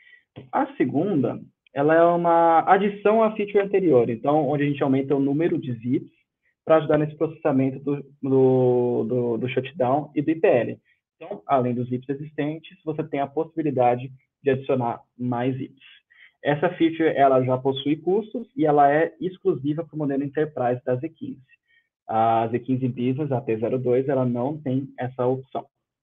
A segunda, ela é uma adição à feature anterior, então, onde a gente aumenta o número de Z I Ps para ajudar nesse processamento do, do, do, do shutdown e do I T L. Então, além dos Z I Ps existentes, você tem a possibilidade de adicionar mais Z I Ps. Essa feature ela já possui custos e ela é exclusiva para o modelo Enterprise da Z quinze. A Z quinze Business, a T zero dois, ela não tem essa opção.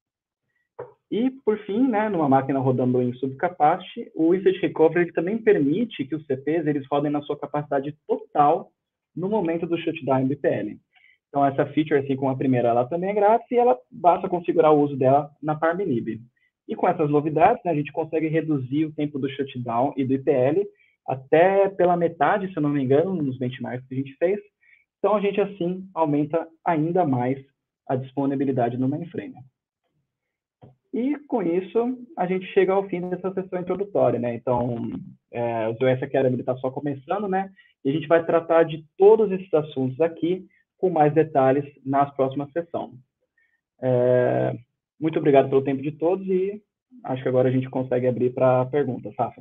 E, por fim, né, numa máquina rodando em subcapacity, o Instant Recovery ele também permite que os C Ps eles rodem na sua capacidade total no momento do shutdown e do I T L. Então, essa feature, assim como a primeira, ela também é grátis e ela basta configurar o uso dela na ParmLib. E com essas novidades, né, a gente consegue reduzir o tempo do shutdown e do I T L até pela metade, se eu não me engano, nos benchmarks que a gente fez. Então, a gente, assim, aumenta ainda mais a disponibilidade no mainframe. E, com isso, a gente chega ao fim dessa sessão introdutória, né? Então, é, o Z O S Academy está só começando, né? E a gente vai tratar de todos esses assuntos aqui, com mais detalhes nas próximas sessões. É, muito obrigado pelo tempo de todos e acho que agora a gente consegue abrir para perguntas, Rafa.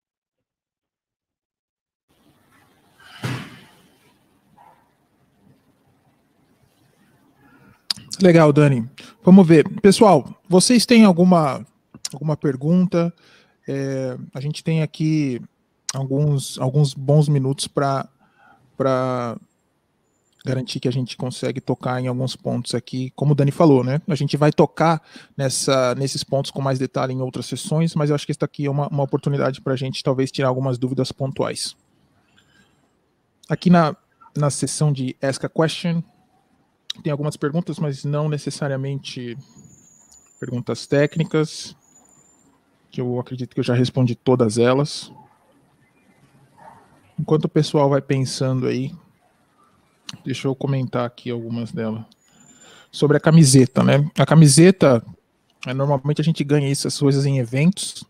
Legal, Dani. Vamos ver. Pessoal, vocês têm alguma, alguma pergunta? É, a gente tem aqui alguns, alguns bons minutos para garantir que a gente consegue tocar em alguns pontos aqui, como o Dani falou, né? A gente vai tocar nessa, nesses pontos com mais detalhe em outras sessões, mas eu acho que esta aqui é uma, uma oportunidade para a gente talvez tirar algumas dúvidas pontuais. Aqui na, na sessão de Ask a Question, tem algumas perguntas, mas não necessariamente perguntas técnicas, que eu acredito que eu já respondi todas elas. Enquanto o pessoal vai pensando aí, deixa eu comentar aqui algumas delas. Sobre a camiseta, né? A camiseta, normalmente a gente ganha essas coisas em eventos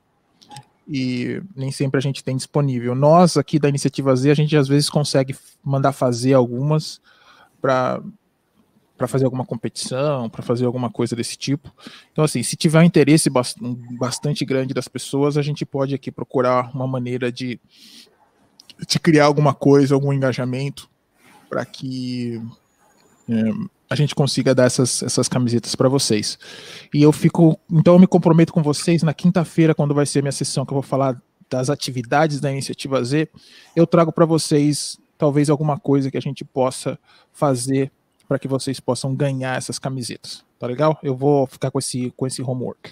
e nem sempre a gente tem disponível. Nós aqui da Iniciativa Z, a gente às vezes consegue mandar fazer algumas para para fazer alguma competição, para fazer alguma coisa desse tipo. Então, assim, se tiver um interesse bastante grande das pessoas, a gente pode aqui procurar uma maneira de, de criar alguma coisa, algum engajamento, para que é, a gente consiga dar essas, essas camisetas para vocês. E eu fico, então eu me comprometo com vocês, na quinta-feira, quando vai ser minha sessão, que eu vou falar das atividades da Iniciativa Z, eu trago para vocês, talvez, alguma coisa que a gente possa fazer para que vocês possam ganhar essas camisetas, tá legal? Eu vou ficar com esse, com esse homework.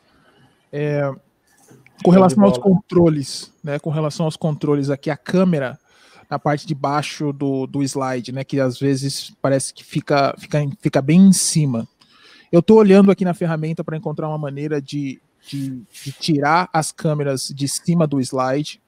É, com relação aos controles, né, com relação aos controles aqui, a câmera na parte de baixo do, do slide, né, que às vezes parece que fica, fica, fica bem em cima. Eu estou olhando aqui na ferramenta para encontrar uma maneira de, de, de tirar as câmeras de cima do slide,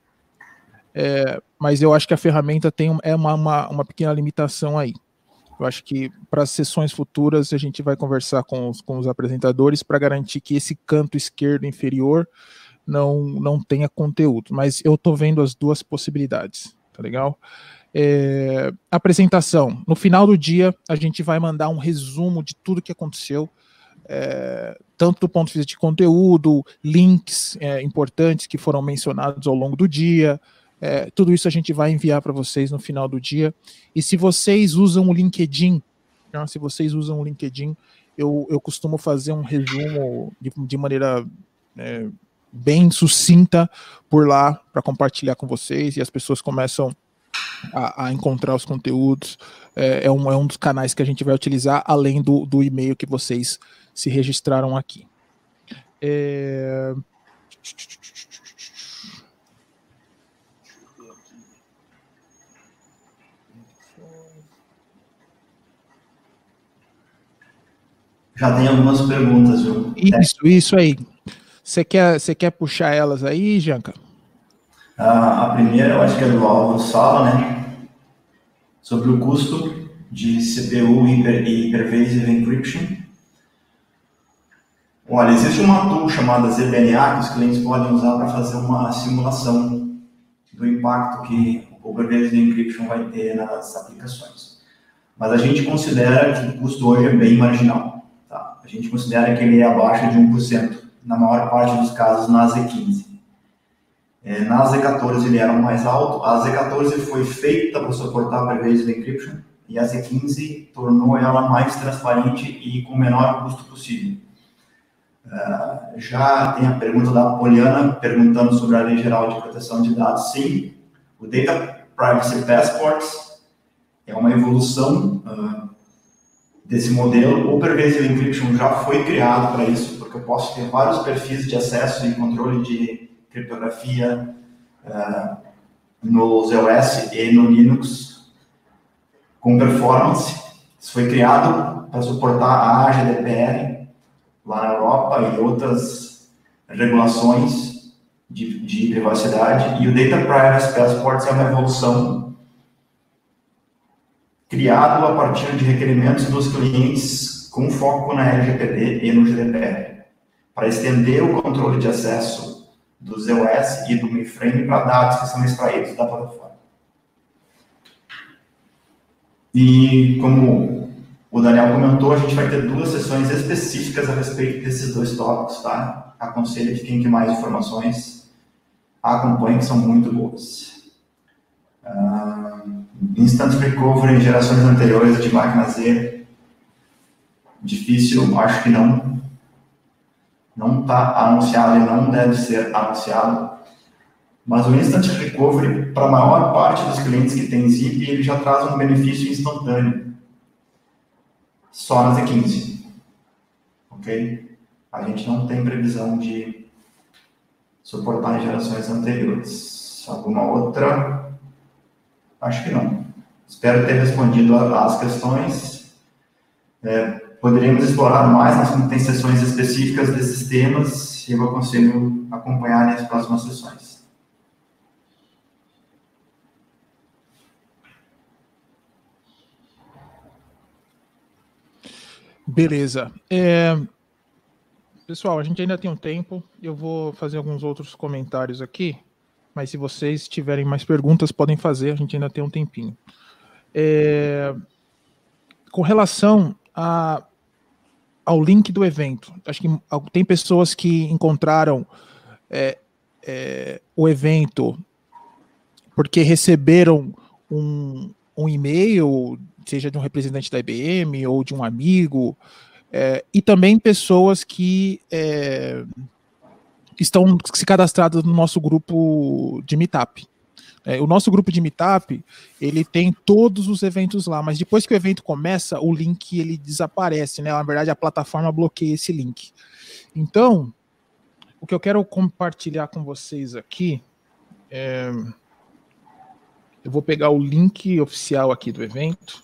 é, mas eu acho que a ferramenta tem é uma, uma, uma pequena limitação aí. Eu acho que para as sessões futuras a gente vai conversar com os, com os apresentadores para garantir que esse canto esquerdo inferior não, não tenha conteúdo. Mas eu estou vendo as duas possibilidades, tá legal? É, apresentação. No final do dia a gente vai mandar um resumo de tudo que aconteceu, é, tanto do ponto de vista de conteúdo, links é, importantes que foram mencionados ao longo do dia. É, tudo isso a gente vai enviar para vocês no final do dia. E se vocês usam o LinkedIn, né, se vocês usam o LinkedIn, eu, eu costumo fazer um resumo de, de maneira é, bem sucinta por lá para compartilhar com vocês e as pessoas começam a, a encontrar os conteúdos. É, é, um, é um dos canais que a gente vai utilizar, além do, do e-mail que vocês se registraram aqui. É... Já tem algumas perguntas, viu? Isso, isso aí. Você quer, você quer puxar elas aí, Janka? A, a primeira, eu acho que é do Álvaro Sala, né? Sobre o custo de C P U e Pervasive Encryption. Olha, existe uma tool chamada Z B N A que os clientes podem usar para fazer uma simulação do impacto que o Pervasive Encryption vai ter nas aplicações. Mas a gente considera que o custo hoje é bem marginal. Tá? A gente considera que ele é abaixo de um por cento, na maior parte dos casos na Z quinze. É, na Z quatorze ele era mais alto. A Z quatorze foi feita para suportar Pervasive Encryption e a Z quinze tornou ela mais transparente e com o menor custo possível. Uh, já tem a pergunta da Poliana perguntando sobre a Lei Geral de Proteção de Dados. Sim, o Data Privacy Passports é uma evolução uh, desse modelo. O Pervasive Encryption já foi criado para isso, porque eu posso ter vários perfis de acesso e controle de criptografia uh, no Z O S e no Linux com performance. Isso foi criado para suportar a G D P R lá na Europa e outras regulações de, de privacidade, e o Data Privacy Passports é uma evolução criado a partir de requerimentos dos clientes com foco na L G P D e no G D P R, para estender o controle de acesso do Z O S e do mainframe para dados que são extraídos da plataforma. E como o Daniel comentou, a gente vai ter duas sessões específicas a respeito desses dois tópicos, tá? Aconselho que quem quer mais informações, acompanhe, que são muito boas. Uh, Instant Recovery em gerações anteriores de máquina Z, difícil, acho que não não está anunciado e não deve ser anunciado, mas o Instant Recovery, para a maior parte dos clientes que tem Zip, ele já traz um benefício instantâneo, só na Z quinze, ok? A gente não tem previsão de suportar em gerações anteriores. Alguma outra? Acho que não. Espero ter respondido às questões. É, poderíamos explorar mais, nós tem sessões específicas desses temas e eu aconselho acompanhar nas próximas sessões. Beleza. É... Pessoal, a gente ainda tem um tempo, eu vou fazer alguns outros comentários aqui, mas se vocês tiverem mais perguntas, podem fazer, a gente ainda tem um tempinho. É... Com relação a... ao link do evento, acho que tem pessoas que encontraram é, é, o evento porque receberam um, um e-mail, seja de um representante da I B M ou de um amigo, é, e também pessoas que é, estão se cadastradas no nosso grupo de Meetup. É, o nosso grupo de Meetup, ele tem todos os eventos lá, mas depois que o evento começa, o link ele desaparece, né? Na verdade, a plataforma bloqueia esse link. Então, o que eu quero compartilhar com vocês aqui é... Eu vou pegar o link oficial aqui do evento.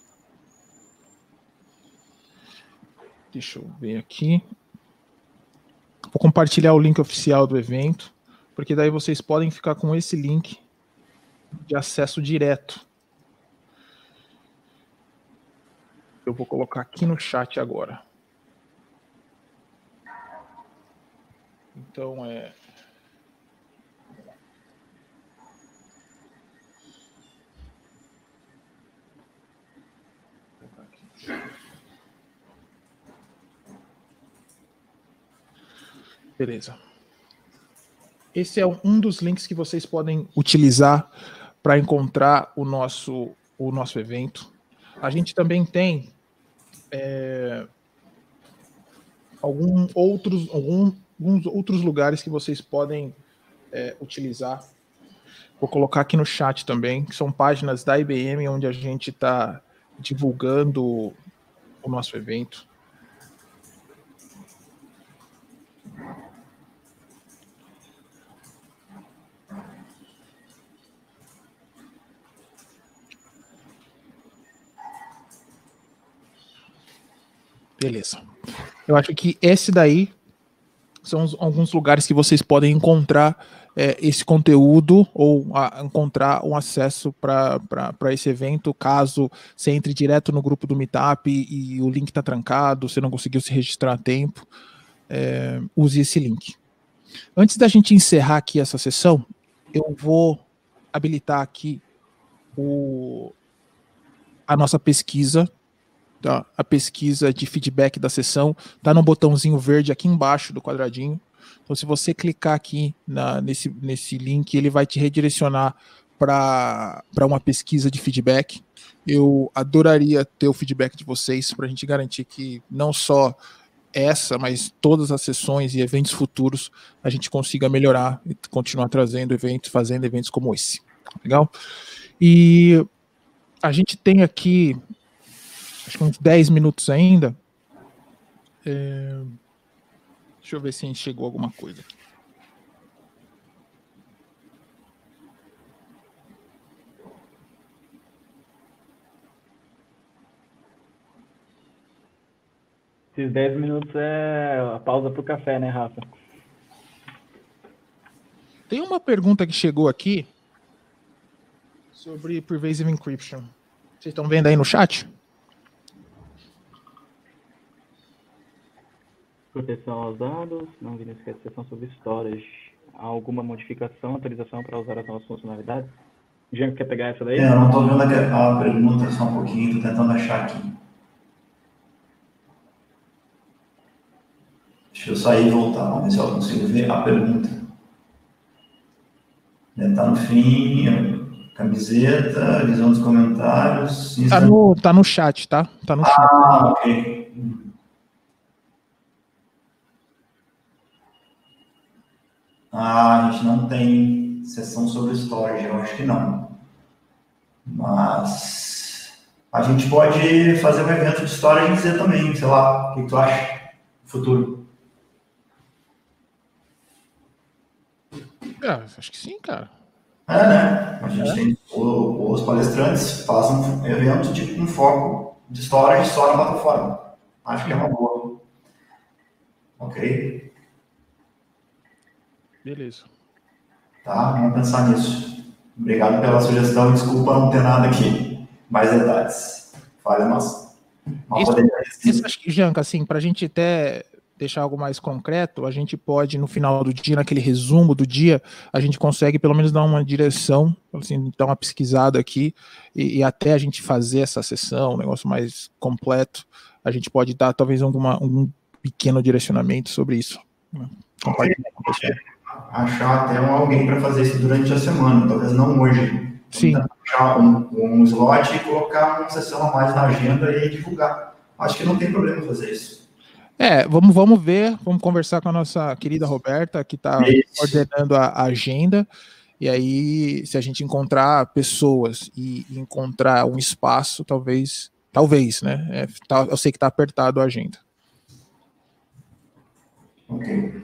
Deixa eu ver aqui. Vou compartilhar o link oficial do evento, porque daí vocês podem ficar com esse link de acesso direto. Eu vou colocar aqui no chat agora. Então, é... Beleza. Esse é um dos links que vocês podem utilizar para encontrar o nosso, o nosso evento. A gente também tem é, algum outros, algum, alguns outros lugares que vocês podem é, utilizar. Vou colocar aqui no chat também, que são páginas da I B M, onde a gente está divulgando o nosso evento. Beleza. Eu acho que esse daí são os, alguns lugares que vocês podem encontrar é, esse conteúdo ou a, encontrar um acesso para esse evento, caso você entre direto no grupo do Meetup e, e o link está trancado, você não conseguiu se registrar a tempo, é, use esse link. Antes da gente encerrar aqui essa sessão, eu vou habilitar aqui o, a nossa pesquisa. Tá? A pesquisa de feedback da sessão está no botãozinho verde aqui embaixo do quadradinho. Então, se você clicar aqui na, nesse, nesse link, ele vai te redirecionar para uma pesquisa de feedback. Eu adoraria ter o feedback de vocês para a gente garantir que não só essa, mas todas as sessões e eventos futuros a gente consiga melhorar e continuar trazendo eventos, fazendo eventos como esse. Legal? E a gente tem aqui acho que uns dez minutos ainda. É... Deixa eu ver se chegou alguma coisa. Esses dez minutos é a pausa para o café, né, Rafa? Tem uma pergunta que chegou aqui sobre Pervasive Encryption. Vocês estão vendo aí no chat? Proteção aos dados, não vi nessa seção sobre storage. Há alguma modificação, atualização para usar as novas funcionalidades? Jean, quer pegar essa daí? É, eu não estou vendo a pergunta só um pouquinho, estou tentando achar aqui. Deixa eu sair e voltar, vamos ver se eu consigo ver a pergunta. Está no fim, camiseta, visão dos comentários. Está no, tá no chat, tá? Tá no chat. Ah, ok. Ah, a gente não tem sessão sobre storage, eu acho que não. Mas a gente pode fazer um evento de storage e dizer também, sei lá, o que tu acha no futuro? É, acho que sim, cara. É, né? A gente é. tem o, os palestrantes fazem um evento de um foco de storage só na plataforma. Acho que é uma boa. Ok? Beleza. Tá, vamos pensar nisso. Obrigado pela sugestão. Desculpa não ter nada aqui. Mais detalhes. Falha, mas... Isso, isso acho que, Janca, assim, para a gente até deixar algo mais concreto, a gente pode, no final do dia, naquele resumo do dia, a gente consegue pelo menos dar uma direção, assim, dar uma pesquisada aqui, e, e até a gente fazer essa sessão, um negócio mais completo, a gente pode dar talvez alguma, um pequeno direcionamento sobre isso. Né? Compartilhar com o pessoal. Achar até alguém para fazer isso durante a semana, talvez não hoje. Sim. Achar um, um slot e colocar uma sessão a mais na agenda e divulgar. Acho que não tem problema fazer isso. É, vamos, vamos ver, vamos conversar com a nossa querida Roberta, que está coordenando a, a agenda, e aí, se a gente encontrar pessoas e, e encontrar um espaço, talvez, talvez, né? É, tá, eu sei que está apertado a agenda. Ok.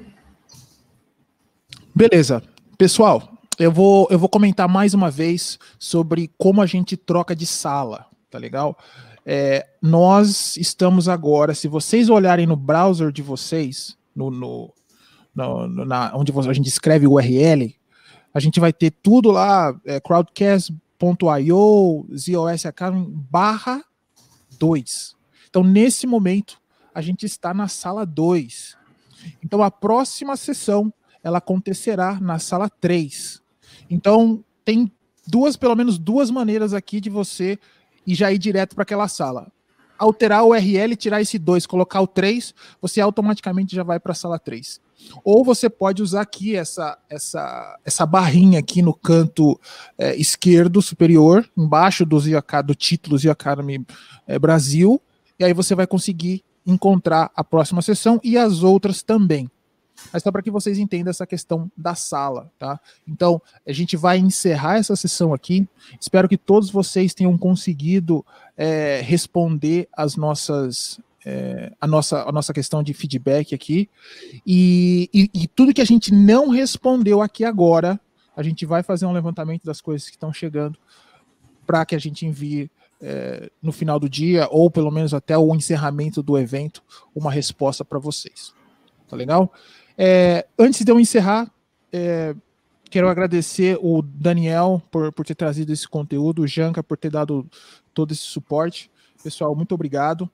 Beleza. Pessoal, eu vou, eu vou comentar mais uma vez sobre como a gente troca de sala, tá legal? É, nós estamos agora, se vocês olharem no browser de vocês, no, no, no, no, na, onde a gente escreve o U R L, a gente vai ter tudo lá, é, crowdcast ponto i o, Z O S Academy barra dois. Então, nesse momento, a gente está na sala dois. Então, a próxima sessão, ela acontecerá na sala três. Então, tem duas, pelo menos duas maneiras aqui de você e já ir direto para aquela sala. Alterar o U R L, tirar esse dois, colocar o três, você automaticamente já vai para a sala três. Ou você pode usar aqui essa, essa, essa barrinha aqui no canto é, esquerdo superior, embaixo do, do título Z Academy é, Brasil, e aí você vai conseguir encontrar a próxima sessão e as outras também. Mas só para que vocês entendam essa questão da sala, tá? Então, a gente vai encerrar essa sessão aqui. Espero que todos vocês tenham conseguido é, responder as nossas, é, a, nossa, a nossa questão de feedback aqui. E, e, e tudo que a gente não respondeu aqui agora, a gente vai fazer um levantamento das coisas que estão chegando para que a gente envie é, no final do dia, ou pelo menos até o encerramento do evento, uma resposta para vocês. Tá legal? É, antes de eu encerrar, é, quero agradecer o Daniel por, por ter trazido esse conteúdo, o Janca por ter dado todo esse suporte. Pessoal, muito obrigado.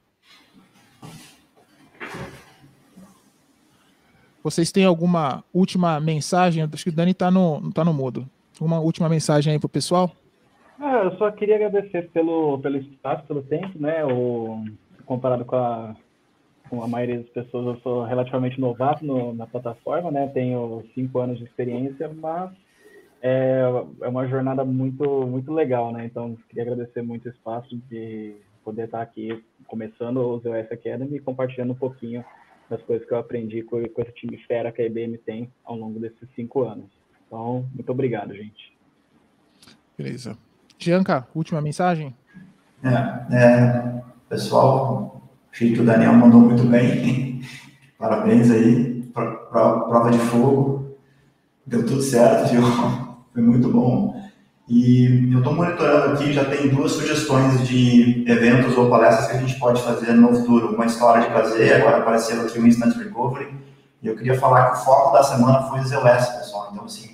Vocês têm alguma última mensagem? Acho que o Dani está no, tá no mudo. Uma última mensagem aí para o pessoal? Ah, eu só queria agradecer pelo, pelo espaço, pelo tempo, né? O, comparado com a com a maioria das pessoas, eu sou relativamente novato no, na plataforma, né? Tenho cinco anos de experiência, mas é, é uma jornada muito, muito legal, né? Então, queria agradecer muito o espaço de poder estar aqui começando o Z O S Academy e compartilhando um pouquinho das coisas que eu aprendi com, com esse time fera que a I B M tem ao longo desses cinco anos. Então, muito obrigado, gente. Beleza. Gianca, última mensagem? É, é, pessoal... Achei que o Daniel mandou muito bem. Parabéns aí. Prova de fogo. Deu tudo certo, viu? Foi muito bom. E eu estou monitorando aqui, já tem duas sugestões de eventos ou palestras que a gente pode fazer no futuro. Uma história de prazer, agora apareceu aqui o Instant Recovery. E eu queria falar que o foco da semana foi o Z O S, pessoal. Então, assim,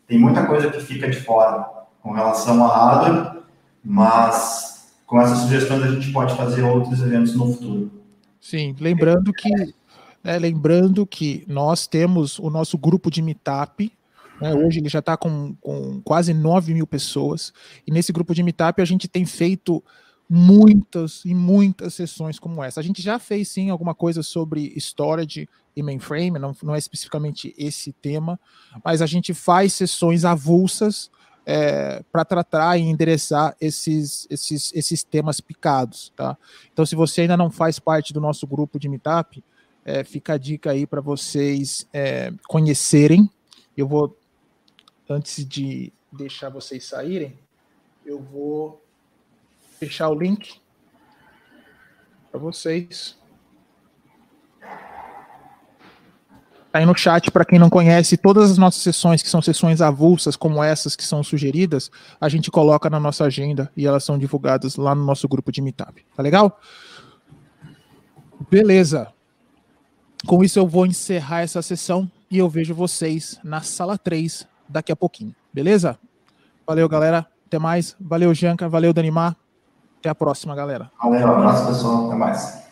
tem muita coisa que fica de fora com relação a hardware, mas com essas sugestões a gente pode fazer outros eventos no futuro. Sim, lembrando que, né, lembrando que nós temos o nosso grupo de meetup, né, hoje ele já está com, com quase nove mil pessoas, e nesse grupo de meetup a gente tem feito muitas e muitas sessões como essa. A gente já fez sim alguma coisa sobre storage e mainframe, não, não é especificamente esse tema, mas a gente faz sessões avulsas é, para tratar e endereçar esses, esses, esses temas picados, tá? Então, se você ainda não faz parte do nosso grupo de meetup, é, fica a dica aí para vocês é, conhecerem. Eu vou, antes de deixar vocês saírem, eu vou fechar o link para vocês. Tá aí no chat, para quem não conhece, todas as nossas sessões, que são sessões avulsas, como essas que são sugeridas, a gente coloca na nossa agenda e elas são divulgadas lá no nosso grupo de meetup. Tá legal? Beleza. Com isso eu vou encerrar essa sessão e eu vejo vocês na sala três daqui a pouquinho. Beleza? Valeu, galera. Até mais. Valeu, Janka. Valeu, Danimar. Até a próxima, galera. Valeu, um abraço, pessoal. Até mais.